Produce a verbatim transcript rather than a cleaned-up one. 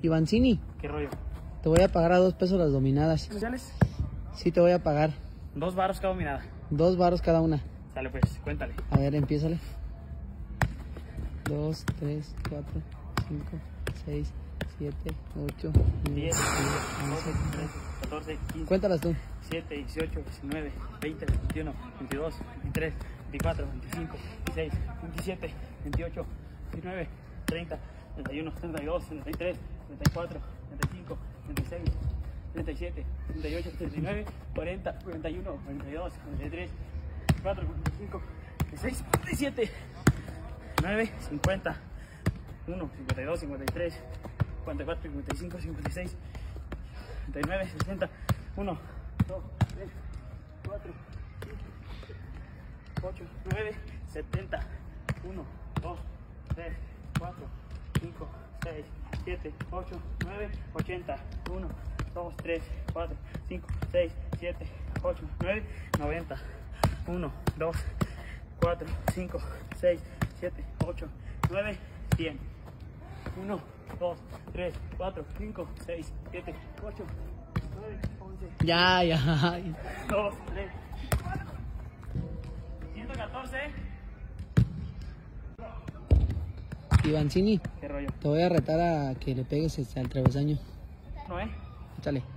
Ivancini, ¿Qué rollo? te voy a pagar a dos pesos las dominadas. ¿Especiales? Sí, te voy a pagar. Dos varos cada dominada. Dos varos cada una. Sale pues, cuéntale. A ver, empiézale. Dos, tres, cuatro, cinco, seis, siete, ocho, nueve, diez, once, doce, trece, catorce, quince, cuéntalas tú. diecisiete, dieciocho, diecinueve, veinte, veintiuno, veintidós, veintitrés, veinticuatro, veinticinco, veintiséis, veintisiete, veintiocho, veintinueve, treinta, treinta y uno, treinta y dos, treinta y tres, treinta y cuatro, treinta y cinco, treinta y seis, treinta y siete, treinta y ocho, treinta y nueve, cuarenta, cuarenta y uno, cuarenta y dos, cuarenta y tres, cuarenta y cuatro, cuarenta y cinco, cuarenta y seis, cuarenta y siete, nueve, cincuenta, uno, cincuenta y dos, cincuenta y tres, cincuenta y cuatro, cincuenta y cinco, cincuenta y seis, cincuenta y nueve, sesenta, uno, dos, tres, cuatro, cinco, ocho, nueve, setenta, uno, dos, tres, cuatro, cinco, seis, siete, ocho, nueve, ochenta, uno, dos, tres, cuatro, cinco, seis, siete, ocho, nueve, noventa, uno, dos, cuatro, cinco, seis, siete, ocho, nueve, cien, uno, dos, tres, cuatro, cinco, seis, siete, ocho, nueve, once, Ya, ya. dos, tres, cuatro, ciento catorce. Ivancini, ¿Qué rollo? te voy a retar a que le pegues este, al travesaño. ¿No, eh? Échale.